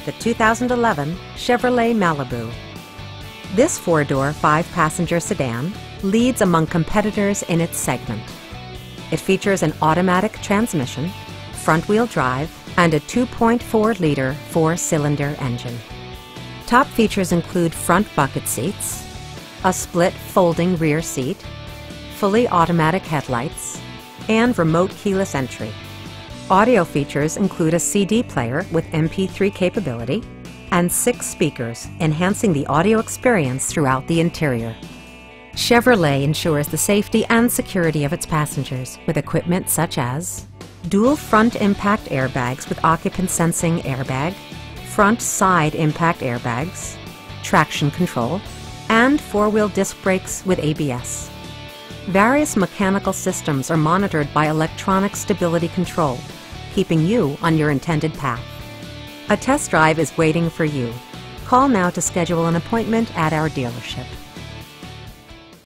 the 2011 Chevrolet Malibu. This four-door, five-passenger sedan leads among competitors in its segment. It features an automatic transmission, front-wheel drive, and a 2.4-liter four-cylinder engine. Top features include front bucket seats, a split folding rear seat, fully automatic headlights, and remote keyless entry. Audio features include a CD player with MP3 capability and 6 speakers, enhancing the audio experience throughout the interior. Chevrolet ensures the safety and security of its passengers with equipment such as dual front impact airbags with occupant sensing airbag, front side impact airbags, traction control, and four-wheel disc brakes with ABS. Various mechanical systems are monitored by electronic stability control, keeping you on your intended path. A test drive is waiting for you. Call now to schedule an appointment at our dealership.